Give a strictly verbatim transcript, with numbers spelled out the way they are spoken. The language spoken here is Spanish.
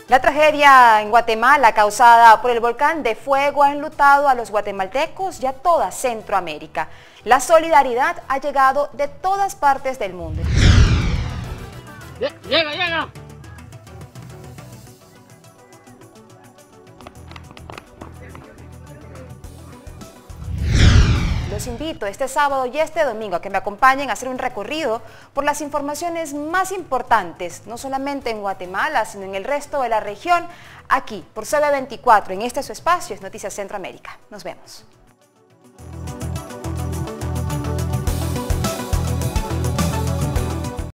La tragedia en Guatemala causada por el volcán de fuego ha enlutado a los guatemaltecos y a toda Centroamérica. La solidaridad ha llegado de todas partes del mundo. ¡Llega, llega! Los invito este sábado y este domingo a que me acompañen a hacer un recorrido por las informaciones más importantes, no solamente en Guatemala, sino en el resto de la región, aquí por C B veinticuatro, en este su espacio, es Noticias Centroamérica. Nos vemos.